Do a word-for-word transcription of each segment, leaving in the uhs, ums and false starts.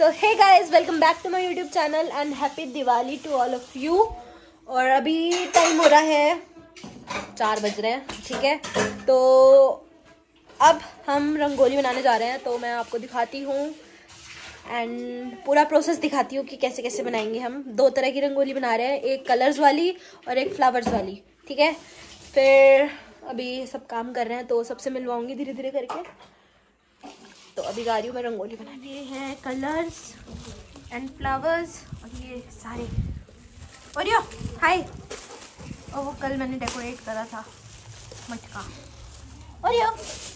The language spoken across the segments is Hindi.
So hey guys, welcome back to my YouTube channel and happy Diwali to all of you. और अभी टाइम हो रहा है चार बज रहे हैं, ठीक है। तो अब हम रंगोली बनाने जा रहे हैं, तो मैं आपको दिखाती हूँ एंड पूरा प्रोसेस दिखाती हूँ कि कैसे कैसे बनाएंगे। हम दो तरह की रंगोली बना रहे हैं, एक कलर्स वाली और एक फ्लावर्स वाली, ठीक है। फिर अभी सब काम कर रहे हैं तो सबसे मिलवाऊंगी धीरे धीरे करके। तो अभी जा रही हूँ मैं रंगोली बनाने। ये हैं कलर्स एंड फ्लावर्स और ये सारे। और यो हाय, और वो कल मैंने डेकोरेट करा था मटका। और यो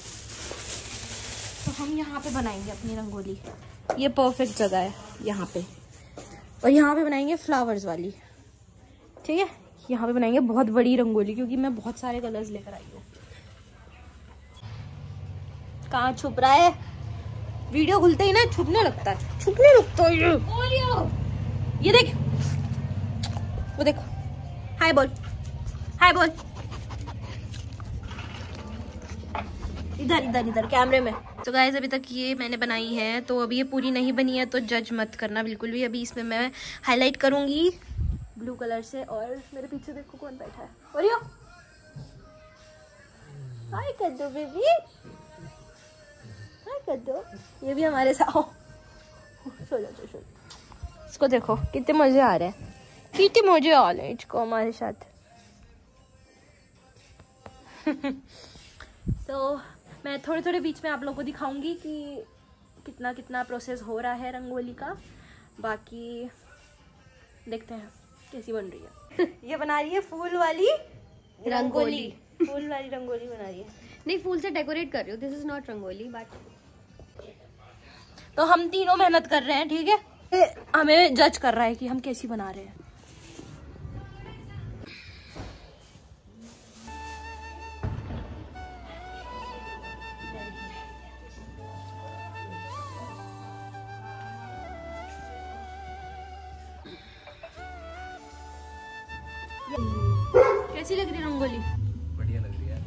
तो हम यहाँ पे बनाएंगे अपनी रंगोली। ये परफेक्ट जगह है यहाँ पे। और यहाँ पे बनाएंगे फ्लावर्स वाली, ठीक है। यहाँ पे बनाएंगे बहुत बड़ी रंगोली क्योंकि मैं बहुत सारे कलर्स लेकर आई हूँ। कहाँ छुप रहा है? वीडियो खुलते ही ना छुपने लगता है, छुपने लगता है ये। ये देख, वो देखो। हाय बोल, हाय बोल। इधर इधर इधर कैमरे में। तो गाइस अभी तक ये मैंने बनाई है, तो अभी ये पूरी नहीं बनी है तो जज मत करना बिल्कुल भी। अभी इसमें मैं हाईलाइट करूंगी ब्लू कलर से। और मेरे पीछे देखो कौन बैठा है। और यो हाय कर दो बेबी, हाय कर दो। ये भी हमारे साथ। सो जा सो। इसको देखो कितने मजे आ रहे हैं, कितने मजे आ रहे हैं इसको हमारे साथ। तो मैं थोड़े थोड़े बीच में आप लोगों को दिखाऊंगी कि कितना कितना प्रोसेस हो रहा है रंगोली का। बाकी देखते हैं कैसी बन रही है। ये बना रही है फूल वाली रंगोली। फूल वाली रंगोली बना रही है। नहीं, फूल से डेकोरेट कर रही हूँ। This is not rangoli but. तो हम तीनों मेहनत कर रहे हैं, ठीक है। हमें जज कर रहा है कि हम कैसी बना रहे हैं। कैसी लग रही रंगोली? बढ़िया लग रही है।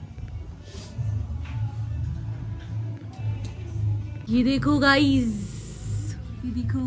ये देखो गाइस, ये देखो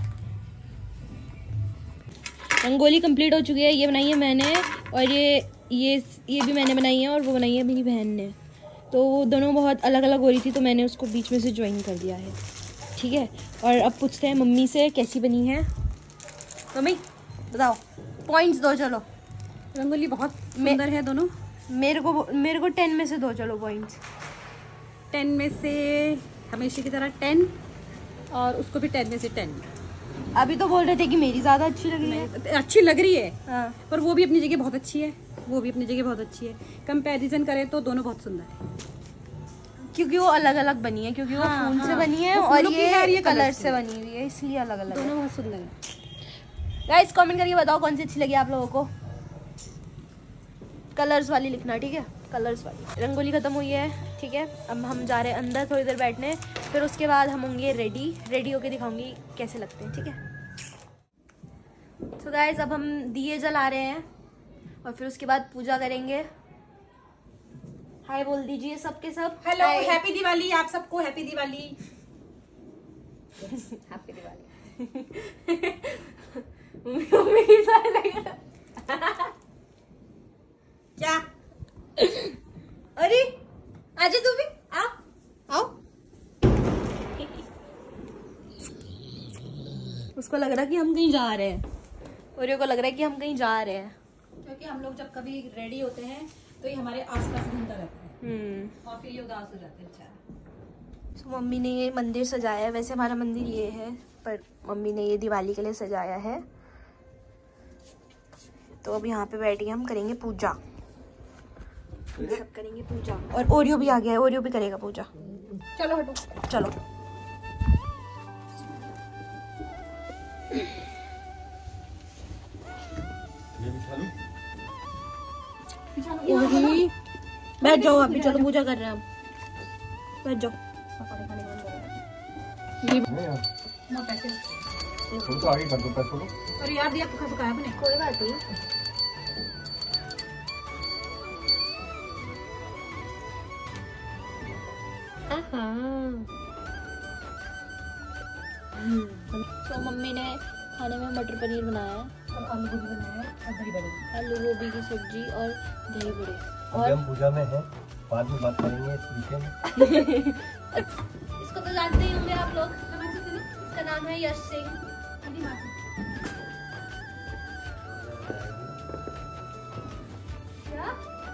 रंगोली कंप्लीट हो चुकी है। ये बनाई है मैंने और ये ये ये भी मैंने बनाई है और वो बनाई है मेरी बहन ने। तो वो दोनों बहुत अलग अलग हो रही थी तो मैंने उसको बीच में से ज्वाइन कर दिया है, ठीक है। और अब पूछते हैं मम्मी से कैसी बनी है। मम्मी बताओ, पॉइंट्स दो। चलो, रंगोली बहुत सुंदर है दोनों। मेरे को मेरे को टेन में से दो चलो पॉइंट्स। टेन में से हमेशा की तरह टेन और उसको भी टेन में से टेन। अभी तो बोल रहे थे कि मेरी ज्यादा अच्छी लग रही है। अच्छी लग रही है, हाँ। पर वो भी अपनी जगह बहुत अच्छी है, वो भी अपनी जगह बहुत अच्छी है। कंपैरिजन करें तो दोनों बहुत सुंदर है क्योंकि वो अलग अलग बनी है, क्योंकि वो हाँ, फूल हाँ, से बनी है वो और फूलों की है और ये ये कलर कलर से से बनी हुई है, इसलिए अलग अलग दोनों बहुत सुंदर है। गाइस कमेंट करके बताओ कौन सी अच्छी लगी आप लोगों को। कलर्स वाली लिखना, ठीक है। कलर्स वाली रंगोली खत्म हुई है, ठीक है। अब हम जा रहे हैं अंदर थोड़ी देर बैठने, फिर उसके बाद हम होंगे रेडी। रेडी होके दिखाऊंगी कैसे लगते हैं, ठीक है। तो गाइस अब हम दिए जला रहे हैं और फिर उसके बाद पूजा करेंगे। हाय बोल दीजिए सबके सब। हेलो, हैप्पी दिवाली आप सबको। हैप्पी दिवाली। हैप्पी दिवाली। क्या? अरे आजा तू भी, आओ आओ। उसको लग रहा है कि हम कहीं जा रहे हैं, और को लग रहा है कि हम कहीं जा रहे हैं क्योंकि हम लोग जब कभी रेडी होते हैं तो ये हमारे आसपास घूमता रहता है। हम्म और फिर ये उदास हो जाते हैं बेचारा। तो मम्मी ने ये मंदिर सजाया है। वैसे हमारा मंदिर ये है, पर मम्मी ने ये दिवाली के लिए सजाया है। तो अब यहाँ पे बैठ के हम करेंगे पूजा। हम सब करेंगे पूजा। और ओरियो भी आ गया है, ओरियो भी करेगा पूजा। चलो हटो, चलो। ओरी बैठ जाओ अभी, चलो पूजा कर रहे हैं हम। बैठ जाओ। ये ना पैसे तुम तो आगे कर दो पैसों को। और यार दिया पका पकाया अपने। कोई बात नहीं। तो मम्मी ने खाने में मटर पनीर बनाया है और आलू गोभी बनाया है और दही बड़े। आलू गोभी की सब्जी और दही बड़े। और हम पूजा में हैं, बाद में बात करेंगे इस विषय में। इसको तो जानते ही होंगे आप लोग, इसका नाम है यश सिंह। क्या?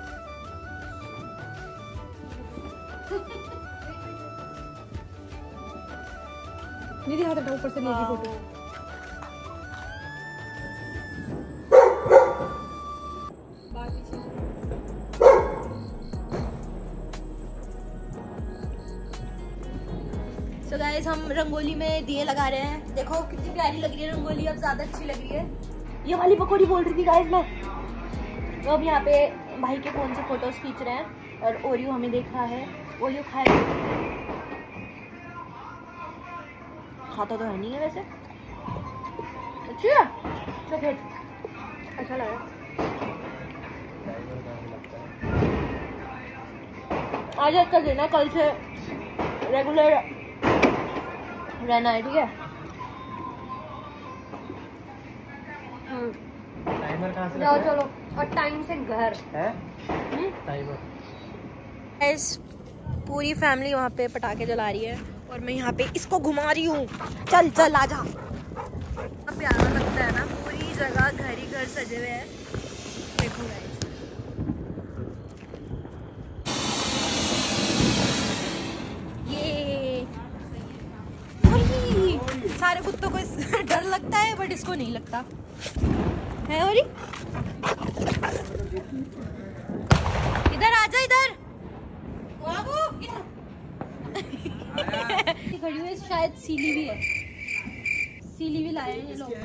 मेरी हाथ हटाओ ऊपर से लेगी फोटो। So guys, हम रंगोली में दिए लगा रहे हैं। देखो कितनी प्यारी लग रही है रंगोली, अब ज्यादा अच्छी लग रही है। ये वाली पकौड़ी बोल रही थी गाइस मैं। तो अब यहाँ पे भाई के फोन से फोटोज खींच रहे हैं और ओरियो हमें देख रहा है। ओरियो खाए खाता तो है नहीं है वैसे। अच्छी है चॉकलेट, अच्छा लगा। आज अच्छा दिन है, कल से रेगुलर रहना है, ठीक है। टाइमर कहाँ से जाओ चलो, और टाइम से घर है टाइमर। इस पूरी फैमिली वहाँ पे पटाखे जला रही है और मैं यहाँ पे इसको घुमा रही हूँ। चल चल आजा। प्यारा लगता है ना, पूरी जगह घर ही घर सजे हुए हैं। देखो गाइस, ये सारे कुत्तों को डर लगता है बट इसको नहीं लगता है। और इधर आजा, इधर बाबू इधर। खड़ी हुई शायद सीली भी है, सीली भी लाए हैं ये लोग।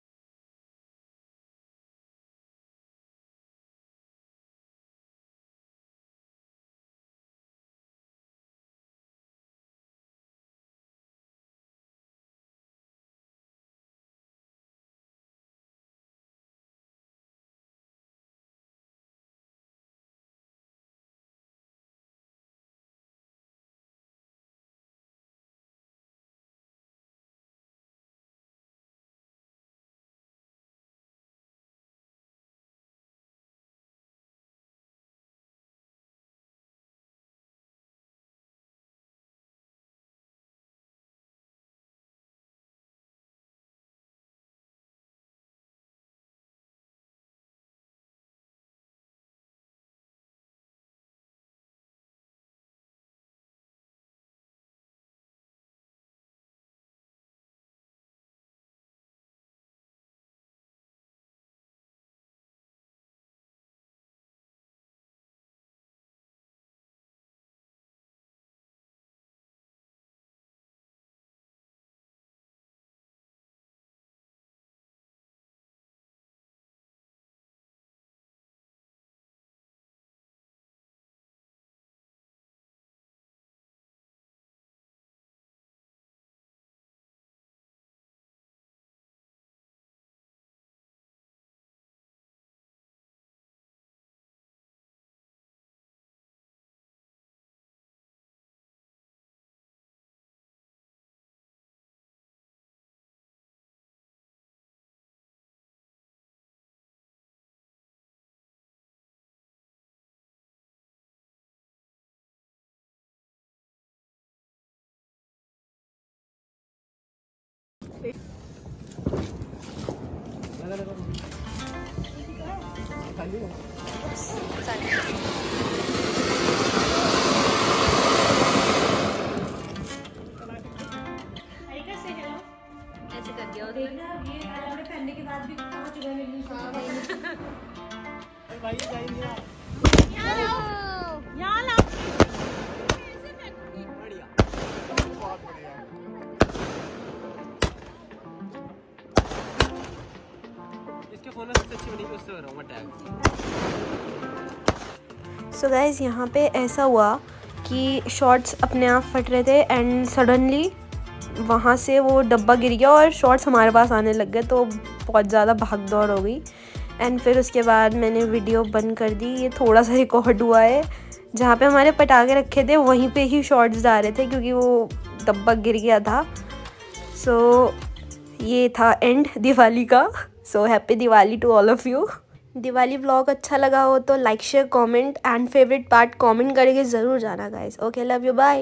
ऐसे कर दिया पहनने के बाद भी सो गाइस, यहाँ पे ऐसा हुआ कि शॉर्ट्स अपने आप फट रहे थे एंड सडनली वहाँ से वो डब्बा गिर गया और शॉर्ट्स हमारे पास आने लग गए, तो बहुत ज़्यादा भाग दौड़ हो गई। एंड फिर उसके बाद मैंने वीडियो बंद कर दी। ये थोड़ा सा रिकॉर्ड हुआ है, जहाँ पे हमारे पटाखे रखे थे वहीं पे ही शॉर्ट्स जा रहे थे क्योंकि वो डब्बा गिर गया था। सो so, ये था एंड दिवाली का। So happy Diwali to all of you. Diwali vlog अच्छा लगा हो तो like share comment and favourite part comment करके ज़रूर जाना guys. Okay, love you, bye.